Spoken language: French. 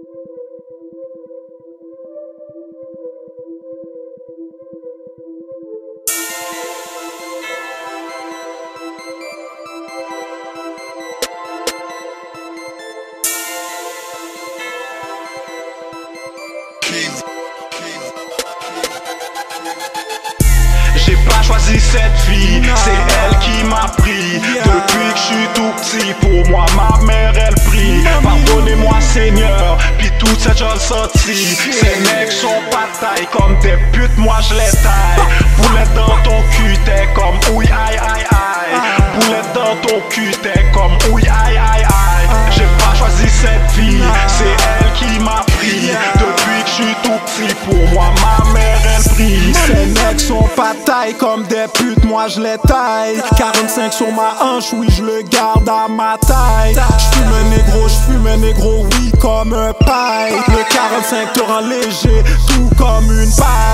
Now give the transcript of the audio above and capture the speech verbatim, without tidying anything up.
J'ai pas choisi cette vie, c'est elle qui m'a pris. Depuis que je suis tout petit, pour moi ma mère elle prie. Pardonnez-moi Seigneur, pis toute cette chose sortie. Ces mecs sont pas taille comme des putes, moi je les taille. Boulette dans ton cul, t'es comme ouïe aïe aïe aïe. Boulette dans ton cul, t'es comme ouïe aïe aïe aïe. J'ai pas choisi cette vie, c'est elle qui m'a pris. Depuis que je suis tout petit, pour moi ma mère elle prie. Ces mecs sont pas taille comme des putes, moi je les taille. Quarante-cinq sur ma hanche, oui je le garde à ma taille. J'fume un négro, j'fume un négro, oui comme un paille. Le quarante-cinq te rend léger, tout comme une paille.